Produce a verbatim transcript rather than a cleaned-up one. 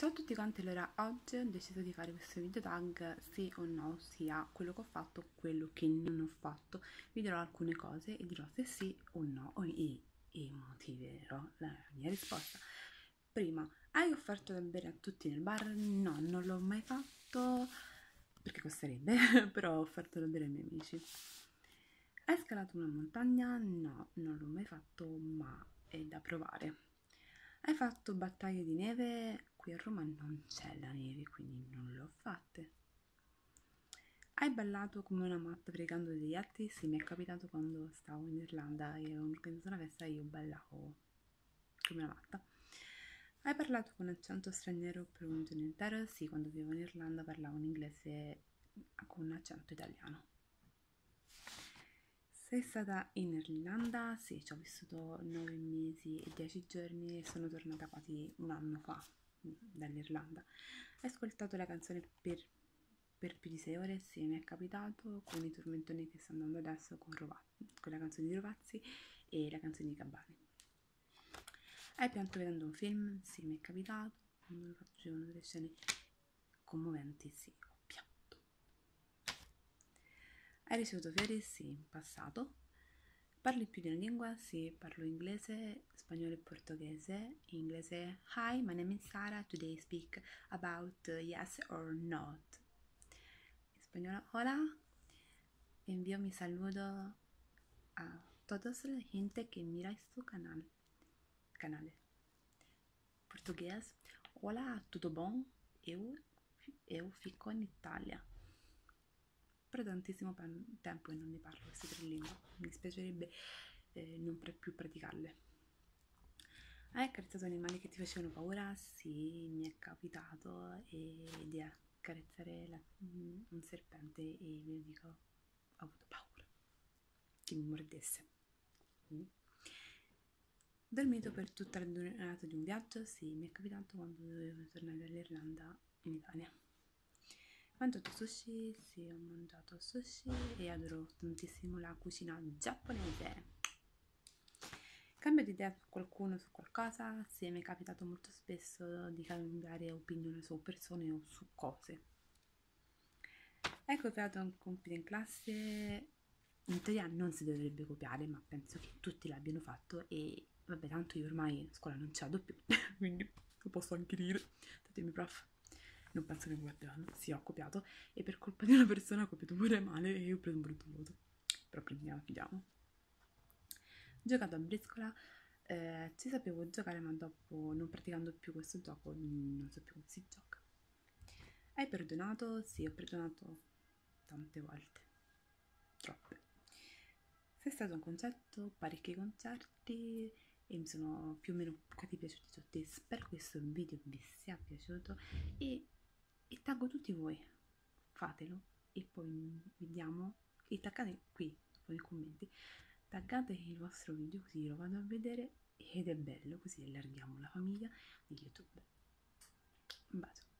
Ciao a tutti quanti, allora oggi ho deciso di fare questo video tag sì o no, sia quello che ho fatto o quello che non ho fatto. Vi dirò alcune cose e dirò se sì o no e, e motiverò la mia risposta. Prima, hai offerto da bere a tutti nel bar? No, non l'ho mai fatto perché costerebbe, però ho offerto da bere ai miei amici. Hai scalato una montagna? No, non l'ho mai fatto, ma è da provare. Hai fatto battaglie di neve? Qui a Roma non c'è la neve, quindi non le ho fatte. Hai ballato come una matta pregando degli altri? Sì, mi è capitato quando stavo in Irlanda e avevo organizzato una festa e io ballavo come una matta. Hai parlato con accento straniero per un giorno intero? Sì, quando vivevo in Irlanda parlavo in inglese con un accento italiano. Sei stata in Irlanda? Sì, ci ho vissuto nove mesi e dieci giorni e sono tornata quasi un anno fa dall'Irlanda. Hai ascoltato la canzone per, per più di sei ore? Sì, mi è capitato con i tormentoni che sto andando adesso con, Rovazzi, con la canzone di Rovazzi e la canzone di Gabbani. Hai pianto vedendo un film? Sì, mi è capitato. Quando facevano delle scene commoventi, sì, ho pianto. Hai ricevuto fiori? Sì, in passato. Parli più di una lingua? Sì, parlo inglese, spagnolo e portoghese. In inglese, hi, my name is Sara, today I speak about uh, yes or not. In spagnolo, hola, envío mi saludo a todos la gente que mira su canal. canale. Português, hola, tudo bom? Eu, eu fico in Italia. Per tantissimo tempo e non ne parlo queste tre lingue, mi dispiacerebbe eh, non più praticarle. Hai accarezzato animali che ti facevano paura? Sì, mi è capitato e, di accarezzare la, un serpente e vi dico, ho avuto paura che mi mordesse. Mm. Dormito per tutta la durata di un viaggio? Sì, mi è capitato quando dovevo tornare dall'Irlanda in Italia. Ho mangiato sushi? Sì, ho mangiato sushi e adoro tantissimo la cucina giapponese. Cambio di idea su qualcuno, su qualcosa? Sì, mi è capitato molto spesso di cambiare opinione su persone o su cose. Hai copiato un compito in classe? In teoria non si dovrebbe copiare, ma penso che tutti l'abbiano fatto e vabbè, tanto io ormai a scuola non ci vado più, quindi lo posso anche dire. Datemi prof. Non penso che mi guarderanno. Sì, ho copiato e per colpa di una persona ho copiato pure male e ho preso un brutto voto. Però prendiamo, fidiamo. Giocato a briscola, eh, ci sapevo giocare, ma dopo non praticando più questo gioco non so più come si gioca. Hai perdonato? Sì, ho perdonato tante volte, troppe. Sei stato a un concerto, parecchi concerti e mi sono più o meno stati piaciuti tutti. Spero che questo video vi sia piaciuto e, e taggo tutti voi, fatelo e poi vediamo e taggate qui nei commenti, taggate il vostro video così lo vado a vedere ed è bello, così allarghiamo la famiglia di YouTube. Un bacio.